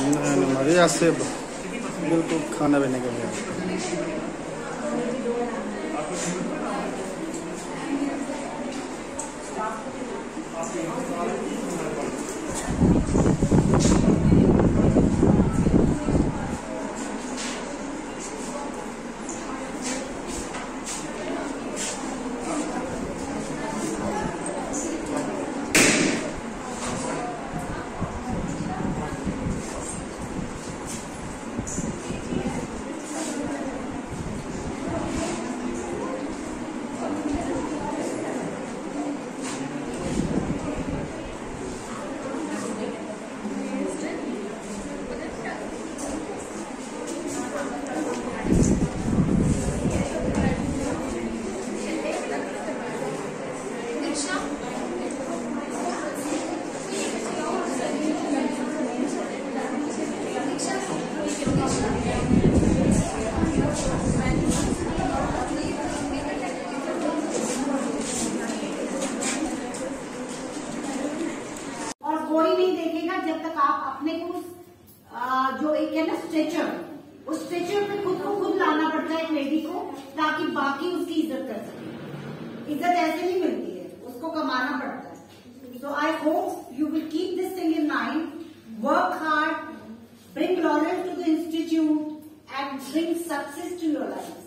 Maria से बिल्कुल खाना पीने के लिए कोई नहीं देखेगा जब तक आप अपने को जो एक है ना स्ट्रेचर, उस स्ट्रेचर पे खुद को खुद लाना पड़ता है एक लेडी को, ताकि बाकी उसकी इज्जत कर सके। इज्जत ऐसे नहीं मिलती है, उसको कमाना पड़ता है। So I hope you will keep this thing in mind, work hard, bring laurels to the institute and bring success to your life.